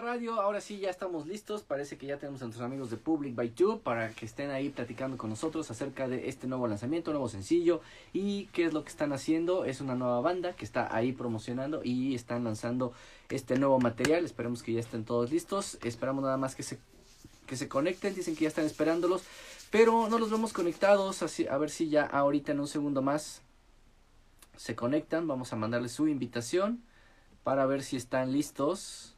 Radio, ahora sí ya estamos listos, parece que ya tenemos a nuestros amigos de Public by Two para que estén ahí platicando con nosotros acerca de este nuevo lanzamiento, nuevo sencillo y qué es lo que están haciendo. Es una nueva banda que está ahí promocionando y están lanzando este nuevo material. Esperemos que ya estén todos listos, esperamos nada más que se conecten, dicen que ya están esperándolos, pero no los vemos conectados, así, a ver si ya ahorita en un segundo más se conectan. Vamos a mandarles su invitación para ver si están listos.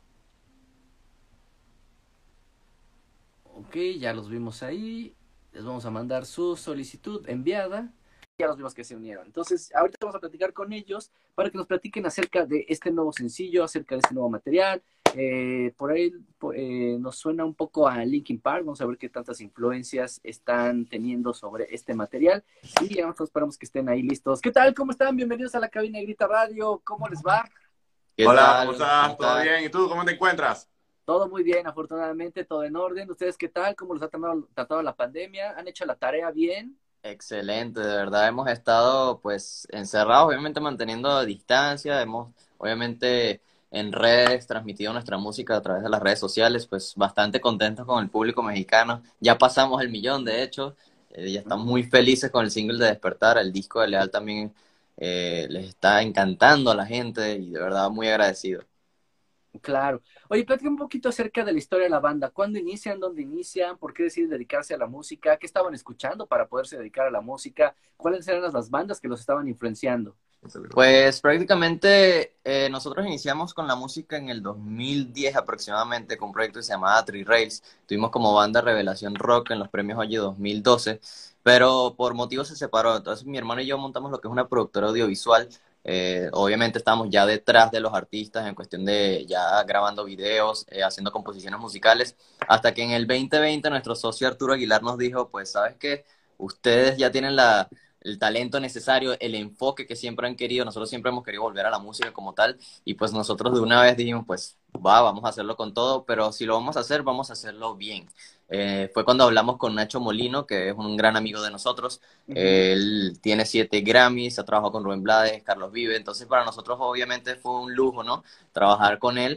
Ok, ya los vimos ahí. Les vamos a mandar su solicitud enviada. Ya los vimos que se unieron. Entonces, ahorita vamos a platicar con ellos para que nos platiquen acerca de este nuevo sencillo, acerca de este nuevo material. Por ahí nos suena un poco a Linkin Park. Vamos a ver qué tantas influencias están teniendo sobre este material. Y ya nosotros esperamos que estén ahí listos. ¿Qué tal? ¿Cómo están? Bienvenidos a la cabina de Grita Radio. ¿Cómo les va? ¿Qué Hola, tal? ¿cómo estás? ¿Todo ¿Estás? bien? ¿Y tú cómo te encuentras? Todo muy bien, afortunadamente, todo en orden. ¿Ustedes qué tal? ¿Cómo los ha tratado la pandemia? ¿Han hecho la tarea bien? Excelente, de verdad hemos estado pues encerrados, obviamente manteniendo distancia, hemos obviamente en redes transmitido nuestra música a través de las redes sociales, pues bastante contentos con el público mexicano. Ya pasamos el millón, de hecho, ya están muy felices con el single de Despertar, el disco de Leal también les está encantando a la gente y de verdad muy agradecido. Claro. Oye, platica un poquito acerca de la historia de la banda. ¿Cuándo inician? ¿Dónde inician? ¿Por qué deciden dedicarse a la música? ¿Qué estaban escuchando para poderse dedicar a la música? ¿Cuáles eran las bandas que los estaban influenciando? Pues prácticamente nosotros iniciamos con la música en el 2010 aproximadamente con un proyecto que se llamaba Three Rails. Tuvimos como banda Revelación Rock en los premios Oye 2012, pero por motivos se separó. Entonces mi hermano y yo montamos lo que es una productora audiovisual. Obviamente estamos ya detrás de los artistas en cuestión de ya grabando videos, haciendo composiciones musicales, hasta que en el 2020 nuestro socio Arturo Aguilar nos dijo, pues sabes qué, ustedes ya tienen el talento necesario, el enfoque que siempre han querido. Nosotros siempre hemos querido volver a la música como tal y pues nosotros de una vez dijimos, pues vamos a hacerlo con todo, pero si lo vamos a hacer, vamos a hacerlo bien. Fue cuando hablamos con Nacho Molino, que es un gran amigo de nosotros. Ujú. Él tiene 7 Grammys, ha trabajado con Rubén Blades, Carlos Vive, entonces para nosotros obviamente fue un lujo, ¿no? Trabajar con él.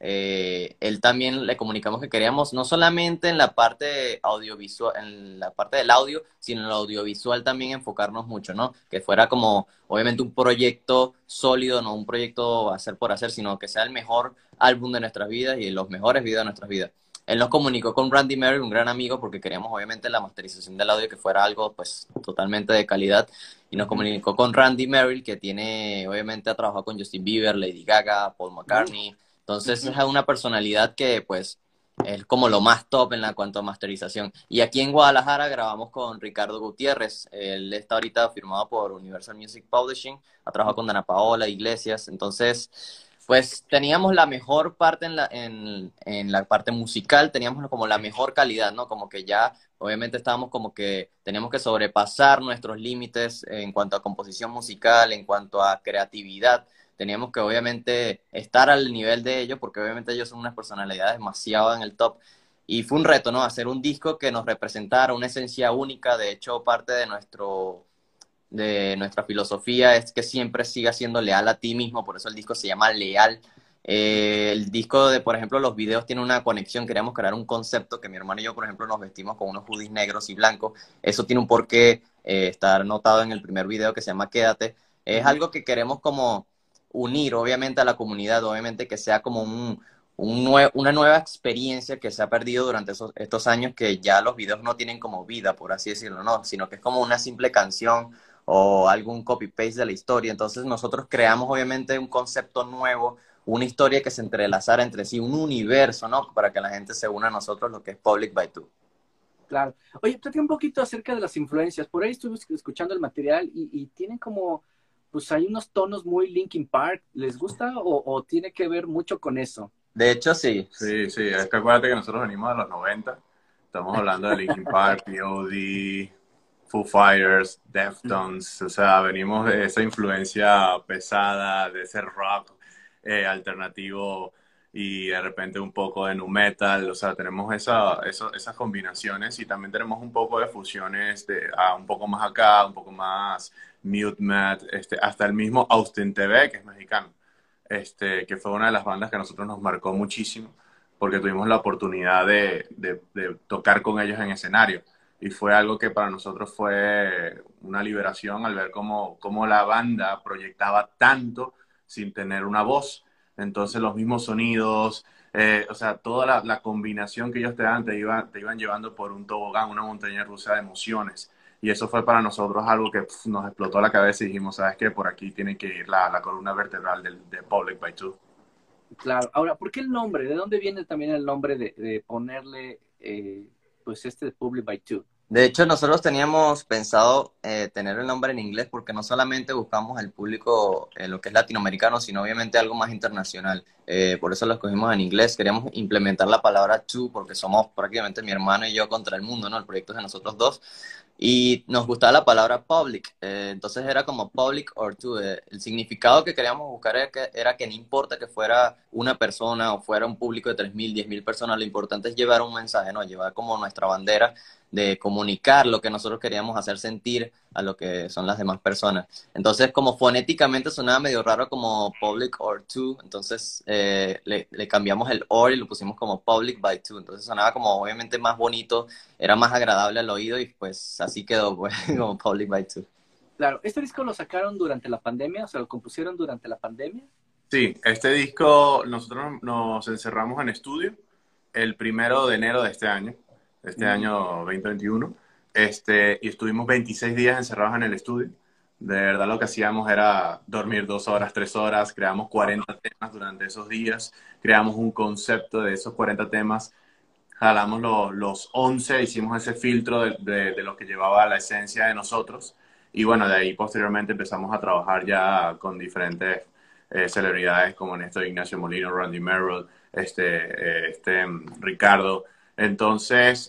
Él también le comunicamos que queríamos no solamente en la parte audiovisual, en la parte del audio, sino en el audiovisual también enfocarnos mucho, ¿no? Que fuera como, obviamente, un proyecto sólido, no un proyecto hacer por hacer, sino que sea el mejor álbum de nuestras vidas y los mejores videos de nuestras vidas. Él nos comunicó con Randy Merrill, un gran amigo, porque queríamos obviamente la masterización del audio que fuera algo pues totalmente de calidad. Y nos Ujú. comunicó con Randy Merrill, que tiene, obviamente ha trabajado con Justin Bieber, Lady Gaga, Paul McCartney. Entonces Ujú. es una personalidad que pues es como lo más top en la cuanto a masterización. Y aquí en Guadalajara grabamos con Ricardo Gutiérrez. Él está ahorita firmado por Universal Music Publishing, ha trabajado con Dana Paola, Iglesias. Entonces, pues teníamos la mejor parte en la parte musical, teníamos como la mejor calidad, ¿no? Como que ya, obviamente estábamos como que teníamos que sobrepasar nuestros límites en cuanto a composición musical, en cuanto a creatividad. Teníamos que obviamente estar al nivel de ellos, porque obviamente ellos son unas personalidades demasiado en el top. Y fue un reto, ¿no? Hacer un disco que nos representara una esencia única. De hecho, parte de nuestra filosofía es que siempre sigas siendo leal a ti mismo, por eso el disco se llama Leal. El disco de, por ejemplo, los videos tiene una conexión, queríamos crear un concepto que mi hermano y yo, por ejemplo, nos vestimos con unos hoodies negros y blancos. Eso tiene un porqué, está notado en el primer video que se llama Quédate. Es Ujú. algo que queremos como unir, obviamente, a la comunidad, obviamente que sea como una nueva experiencia que se ha perdido durante estos años, que ya los videos no tienen como vida, por así decirlo, ¿no? Sino que es como una simple canción o algún copy-paste de la historia. Entonces nosotros creamos obviamente un concepto nuevo, una historia que se entrelazara entre sí, un universo, ¿no? Para que la gente se una a nosotros, lo que es Public by Two. Claro. Oye, platica un poquito acerca de las influencias. Por ahí estuve escuchando el material y tienen como, pues hay unos tonos muy Linkin Park. ¿Les gusta o tiene que ver mucho con eso? De hecho, sí. Sí, sí, es que acuérdate que nosotros venimos de los 90. Estamos hablando de Linkin Park, POD, Foo Fighters, Deftones. O sea, venimos de esa influencia pesada, de ese rock alternativo y de repente un poco de nu metal. O sea, tenemos esas combinaciones y también tenemos un poco de fusiones de un poco más acá, un poco más mute mat, hasta el mismo Austin TV, que es mexicano, que fue una de las bandas que a nosotros nos marcó muchísimo. porque tuvimos la oportunidad de tocar con ellos en escenario. Y fue algo que para nosotros fue una liberación al ver cómo la banda proyectaba tanto sin tener una voz. Entonces los mismos sonidos, o sea, toda la combinación que ellos te dan te iban llevando por un tobogán, una montaña rusa de emociones. Y eso fue para nosotros algo que nos explotó la cabeza y dijimos, ¿sabes qué? Por aquí tiene que ir la columna vertebral de Public by Two. Claro. Ahora, ¿por qué el nombre? ¿De dónde viene también el nombre de ponerle, pues, este Public by Two? De hecho, nosotros teníamos pensado tener el nombre en inglés porque no solamente buscamos el público en lo que es latinoamericano, sino obviamente algo más internacional. Por eso lo escogimos en inglés. Queríamos implementar la palabra to porque somos prácticamente mi hermano y yo contra el mundo, ¿no? El proyecto es de nosotros dos. Y nos gustaba la palabra public, entonces era como public or to. El significado que queríamos buscar era que no importa que fuera una persona o fuera un público de 3.000, 10.000 personas, lo importante es llevar un mensaje, ¿no? Llevar como nuestra bandera de comunicar lo que nosotros queríamos hacer sentir a lo que son las demás personas. Entonces, como fonéticamente sonaba medio raro como public or to, entonces le cambiamos el or y lo pusimos como public by to. Entonces sonaba como obviamente más bonito, era más agradable al oído y pues así quedó, pues, como public by two. Claro, ¿este disco lo sacaron durante la pandemia? O sea, ¿lo compusieron durante la pandemia? Sí, este disco nosotros nos encerramos en estudio el 1 de enero de este Mm. año 2021, y estuvimos 26 días encerrados en el estudio. De verdad lo que hacíamos era dormir 2 horas, 3 horas, creamos 40 temas durante esos días, creamos un concepto de esos 40 temas, jalamos los 11, hicimos ese filtro de lo que llevaba la esencia de nosotros, y bueno, de ahí posteriormente empezamos a trabajar ya con diferentes celebridades como Néstor Ignacio Molino, Randy Merrill, Ricardo. Entonces,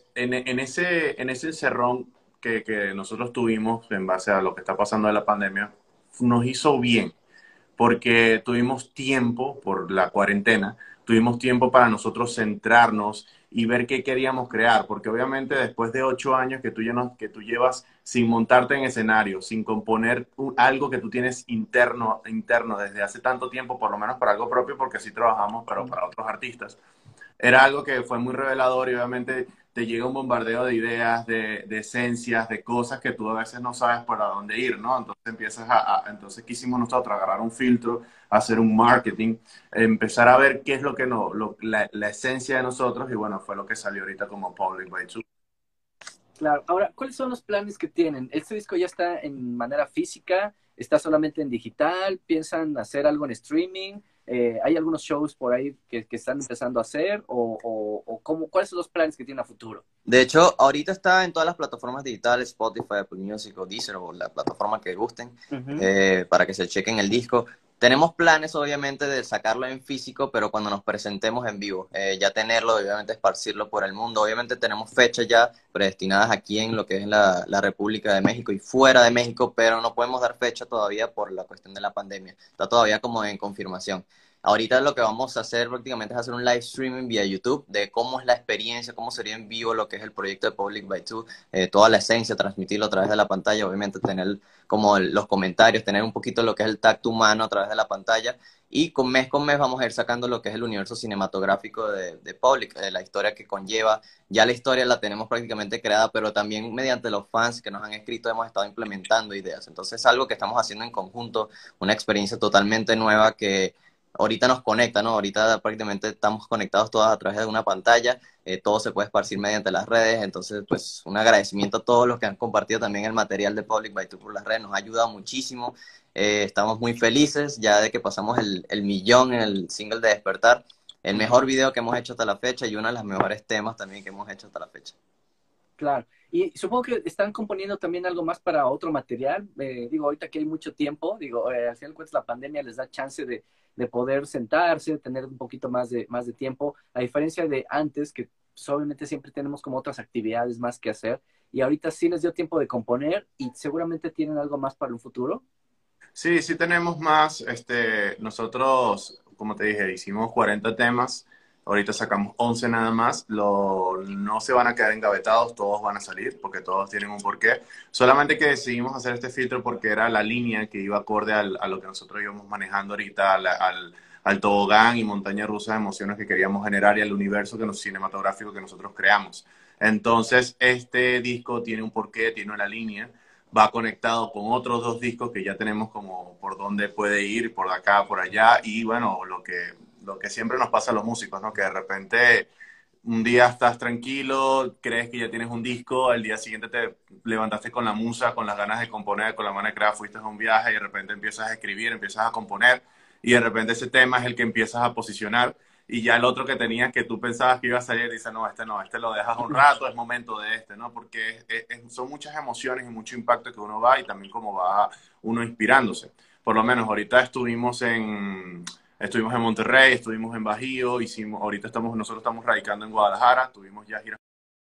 en ese encerrón que nosotros tuvimos en base a lo que está pasando de la pandemia, nos hizo bien, porque tuvimos tiempo por la cuarentena, tuvimos tiempo para nosotros centrarnos y ver qué queríamos crear, porque obviamente después de 8 años que tú llevas sin montarte en escenario, sin componer algo que tú tienes interno desde hace tanto tiempo, por lo menos para algo propio, porque así trabajamos, pero para otros artistas, era algo que fue muy revelador y obviamente te llega un bombardeo de ideas, de esencias, de cosas que tú a veces no sabes para dónde ir, ¿no? Entonces entonces quisimos nosotros agarrar un filtro, hacer un marketing, empezar a ver qué es lo que no, la esencia de nosotros y bueno, fue lo que salió ahorita como Public by Two. Claro. Ahora, ¿cuáles son los planes que tienen? ¿Este disco ya está en manera física? ¿Está solamente en digital? ¿Piensan hacer algo en streaming? ¿Hay algunos shows por ahí que están empezando a hacer? ¿O cómo, cuáles son los planes que tienen a futuro? De hecho, ahorita está en todas las plataformas digitales, Spotify, Apple Music o Deezer o la plataforma que gusten, Ujú. para que se chequen el disco. Tenemos planes, obviamente, de sacarlo en físico, pero cuando nos presentemos en vivo, ya tenerlo, obviamente, esparcirlo por el mundo. Obviamente tenemos fechas ya predestinadas aquí en lo que es la República de México y fuera de México, pero no podemos dar fecha todavía por la cuestión de la pandemia. Está todavía como en confirmación. Ahorita lo que vamos a hacer prácticamente es hacer un live streaming vía YouTube de cómo es la experiencia, cómo sería en vivo lo que es el proyecto de Public by Two, toda la esencia, transmitirlo a través de la pantalla, obviamente tener como los comentarios, tener un poquito lo que es el tacto humano a través de la pantalla y con mes vamos a ir sacando lo que es el universo cinematográfico de Public, la historia que conlleva. Ya la historia la tenemos prácticamente creada, pero también mediante los fans que nos han escrito hemos estado implementando ideas. Entonces es algo que estamos haciendo en conjunto, una experiencia totalmente nueva que ahorita nos conecta, ¿no? Ahorita prácticamente estamos conectados todas a través de una pantalla, todo se puede esparcir mediante las redes, entonces pues un agradecimiento a todos los que han compartido también el material de Public by Two por las redes, nos ha ayudado muchísimo, estamos muy felices ya de que pasamos el millón en el single de Despertar, el mejor video que hemos hecho hasta la fecha y uno de los mejores temas también que hemos hecho hasta la fecha. Claro. Y supongo que están componiendo también algo más para otro material. Digo, ahorita que hay mucho tiempo, digo, al final de cuentas la pandemia les da chance de poder sentarse, tener un poquito más de tiempo, a diferencia de antes, que pues, obviamente siempre tenemos como otras actividades más que hacer. Y ahorita sí les dio tiempo de componer y seguramente tienen algo más para un futuro. Sí, sí tenemos más. Nosotros, como te dije, hicimos 40 temas. Ahorita sacamos 11 nada más. No se van a quedar engavetados, todos van a salir porque todos tienen un porqué. Solamente que decidimos hacer este filtro porque era la línea que iba acorde a lo que nosotros íbamos manejando ahorita, al tobogán y montaña rusa de emociones que queríamos generar y al universo cinematográfico que nosotros creamos. Entonces, este disco tiene un porqué, tiene una línea, va conectado con otros dos discos que ya tenemos como por dónde puede ir, por acá, por allá, y bueno, lo que siempre nos pasa a los músicos, ¿no? Que de repente un día estás tranquilo, crees que ya tienes un disco, al día siguiente te levantaste con la musa, con las ganas de componer, con la mano de crear, fuiste a un viaje y de repente empiezas a escribir, empiezas a componer y de repente ese tema es el que empiezas a posicionar y ya el otro que tenías que tú pensabas que iba a salir, dices, no, este lo dejas un rato, es momento de este, ¿no? Porque son muchas emociones y mucho impacto que uno va y también como va uno inspirándose. Por lo menos ahorita estuvimos en Monterrey, estuvimos en Bajío, nosotros estamos radicando en Guadalajara, tuvimos ya giras.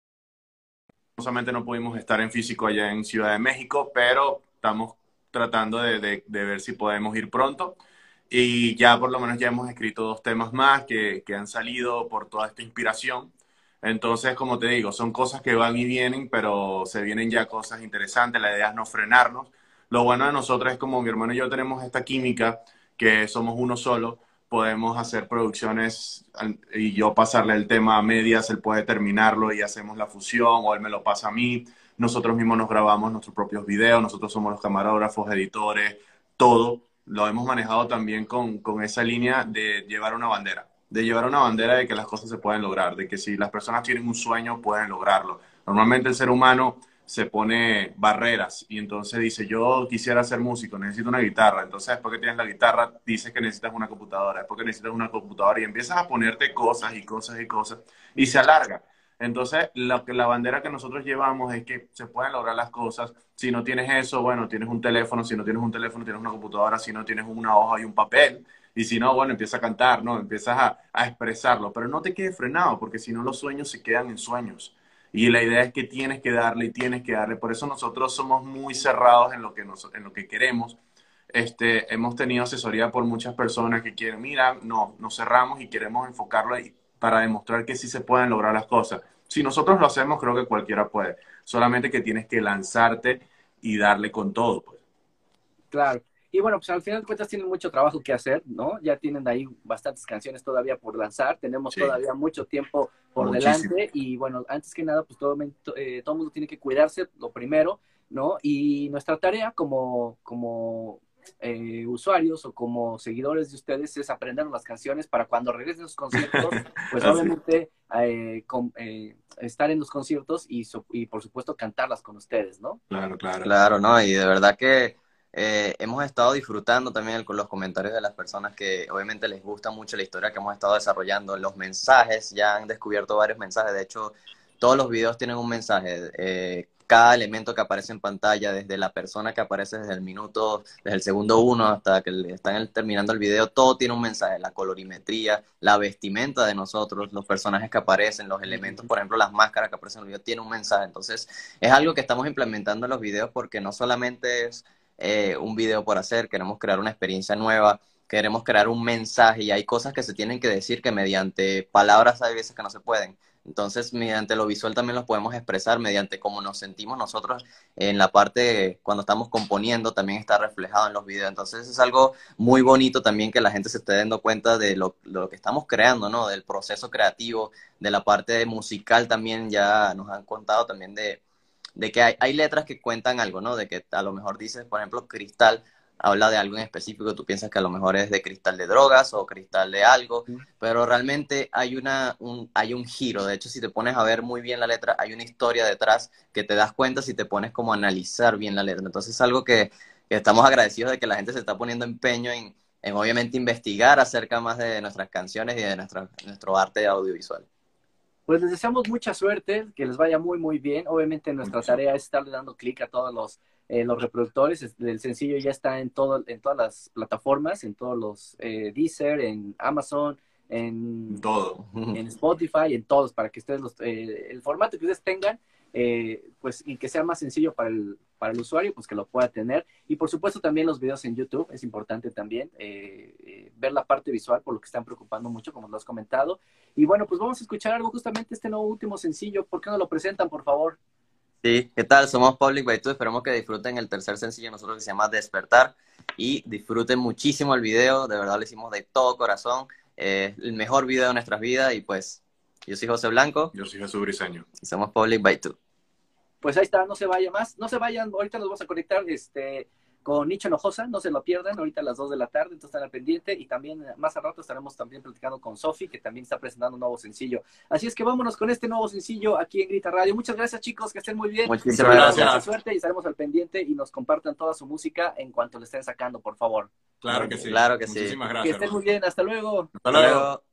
No pudimos estar en físico allá en Ciudad de México, pero estamos tratando de ver si podemos ir pronto. Y ya por lo menos ya hemos escrito 2 temas más que han salido por toda esta inspiración. Entonces, como te digo, son cosas que van y vienen, pero se vienen ya cosas interesantes. La idea es no frenarnos. Lo bueno de nosotros es como mi hermano y yo tenemos esta química, que somos uno solo, podemos hacer producciones y yo pasarle el tema a medias, él puede terminarlo y hacemos la fusión o él me lo pasa a mí. Nosotros mismos nos grabamos nuestros propios videos, nosotros somos los camarógrafos, editores, todo. Lo hemos manejado también con esa línea de llevar una bandera de que las cosas se pueden lograr, de que si las personas tienen un sueño pueden lograrlo. Normalmente el ser humano se pone barreras y entonces dice, yo quisiera ser músico, necesito una guitarra. Entonces, después que tienes la guitarra, dices que necesitas una computadora. Después que necesitas una computadora y empiezas a ponerte cosas y cosas y cosas y se alarga. Entonces, la bandera que nosotros llevamos es que se pueden lograr las cosas. Si no tienes eso, bueno, tienes un teléfono. Si no tienes un teléfono, tienes una computadora. Si no tienes una hoja y un papel. Y si no, bueno, empieza a cantar, ¿no? Empiezas a expresarlo. Pero no te quedes frenado, porque si no los sueños se quedan en sueños. Y la idea es que tienes que darle y tienes que darle. Por eso nosotros somos muy cerrados en lo que queremos. Hemos tenido asesoría por muchas personas que quieren, mira, no, nos cerramos y queremos enfocarlo ahí para demostrar que sí se pueden lograr las cosas. Si nosotros lo hacemos, creo que cualquiera puede. Solamente que tienes que lanzarte y darle con todo, pues. Claro. Y bueno, pues al final de cuentas tienen mucho trabajo que hacer, ¿no? Ya tienen ahí bastantes canciones todavía por lanzar, tenemos Sí, todavía mucho tiempo por muchísimo. delante y bueno, antes que nada, pues todo mundo tiene que cuidarse, lo primero, ¿no? Y nuestra tarea como usuarios o como seguidores de ustedes es aprender las canciones para cuando regresen los conciertos, pues Así. obviamente estar en los conciertos y por supuesto cantarlas con ustedes, ¿no? Claro, claro. Claro, ¿no? Y de verdad que hemos estado disfrutando también con los comentarios de las personas que obviamente les gusta mucho la historia que hemos estado desarrollando. Los mensajes, ya han descubierto varios mensajes. De hecho, todos los videos tienen un mensaje. Cada elemento que aparece en pantalla, desde la persona que aparece desde el minuto, desde el segundo uno hasta que están terminando el video, todo tiene un mensaje. La colorimetría, la vestimenta de nosotros, los personajes que aparecen, los elementos, por ejemplo, las máscaras que aparecen en el video, tienen un mensaje. Entonces, es algo que estamos implementando en los videos porque no solamente es un video por hacer, queremos crear una experiencia nueva, queremos crear un mensaje y hay cosas que se tienen que decir que mediante palabras hay veces que no se pueden. Entonces, mediante lo visual también los podemos expresar, mediante cómo nos sentimos nosotros en la parte cuando estamos componiendo, también está reflejado en los videos. Entonces, es algo muy bonito también que la gente se esté dando cuenta de lo que estamos creando, ¿no? Del proceso creativo, de la parte musical también, ya nos han contado también de que hay letras que cuentan algo, ¿no? De que a lo mejor dices, por ejemplo, cristal, habla de algo en específico, tú piensas que a lo mejor es de cristal de drogas o cristal de algo, pero realmente hay un giro. De hecho, si te pones a ver muy bien la letra, hay una historia detrás que te das cuenta si te pones como a analizar bien la letra. Entonces es algo que estamos agradecidos de que la gente se está poniendo empeño en obviamente investigar acerca más de nuestras canciones y de nuestro arte audiovisual. Pues les deseamos mucha suerte, que les vaya muy, muy bien. Obviamente nuestra Muchísimo. tarea es estarle dando clic a todos los reproductores. El sencillo ya está en todas las plataformas, en todos los Deezer, en Amazon, en, Todo. en Spotify, en todos, para que ustedes, el formato que ustedes tengan, pues, y que sea más sencillo para el usuario, pues que lo pueda tener. Y por supuesto también los videos en YouTube, es importante también ver la parte visual, por lo que están preocupando mucho, como lo has comentado. Y bueno, pues vamos a escuchar algo, justamente este nuevo último sencillo. ¿Por qué no lo presentan, por favor? Sí, ¿qué tal? Somos Public by Two. Esperamos que disfruten el tercer sencillo de nosotros que se llama Despertar y disfruten muchísimo el video. De verdad lo hicimos de todo corazón. El mejor video de nuestras vidas y pues yo soy José Blanco Yo soy Jesús Briseño. y somos Public by Two. Pues ahí está, no se vaya más, no se vayan, ahorita nos vamos a conectar con Nicho Enojosa, no se lo pierdan, ahorita a las 2 de la tarde, entonces están al pendiente, y también más a rato estaremos también platicando con Sofi, que también está presentando un nuevo sencillo. Así es que vámonos con este nuevo sencillo aquí en Grita Radio. Muchas gracias, chicos, que estén muy bien. Muchísimas gracias. Mucha suerte y estaremos al pendiente y nos compartan toda su música en cuanto le estén sacando, por favor. Claro que sí. Claro que sí. Muchísimas Que gracias. estén muy bien, hasta luego. Hasta luego.